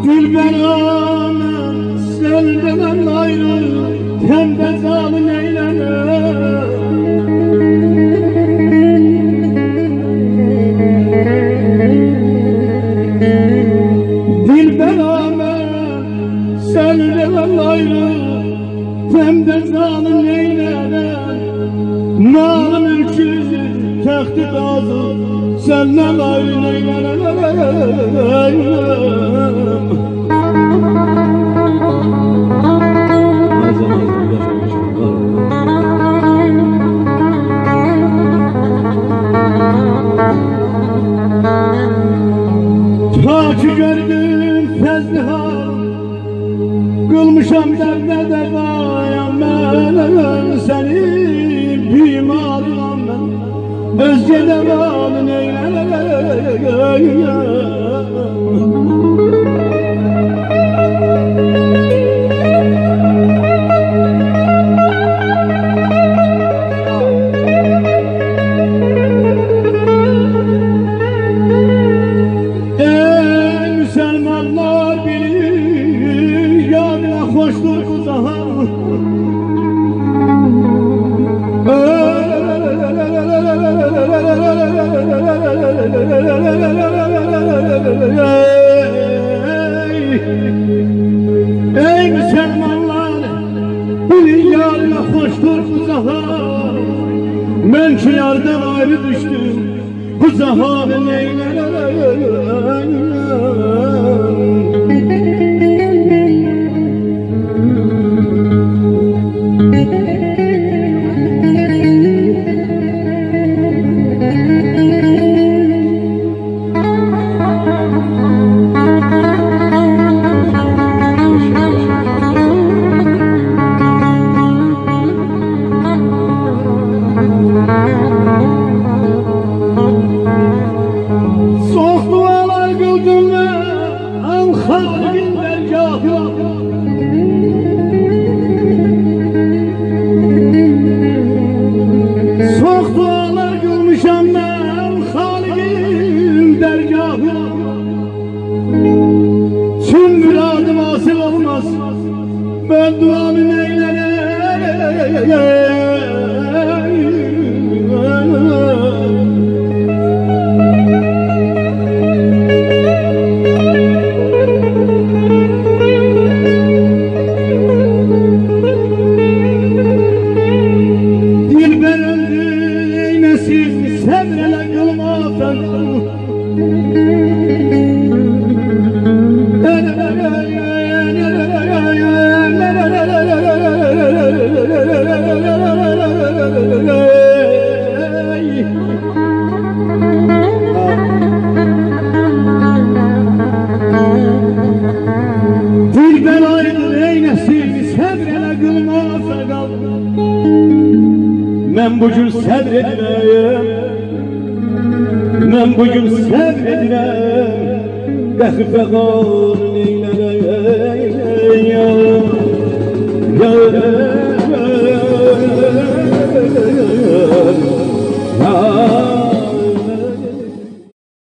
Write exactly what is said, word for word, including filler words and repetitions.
Dilberamın senden ayrı hem de zalim eyleme. Dilberamın senden ayrı hem de zalim eyleme. Mal mülkü tahtı razı senden ayrı eyleme. Ta ki gördüm fezlihan kılmışam derde devayam ben seni bimarım ben özce devanın eylem. Müslümanlar bilir yadına hoştur bu zaman. Ey Müslümanlar bilir yadına hoştur bu zaman. Ben ki yardan ayrı düştüm bu zaman neyler. Çok dualar kılmışam ben Halik'in dergahına. Tüm müradım hasıl olmaz ben duamı neylerem. Sevrele kılma fena. Dilber aydın eylesin sevrele kılma fena. Ben bugün sevredireyim, ben bugün sevredireyim, dəxi fəqarın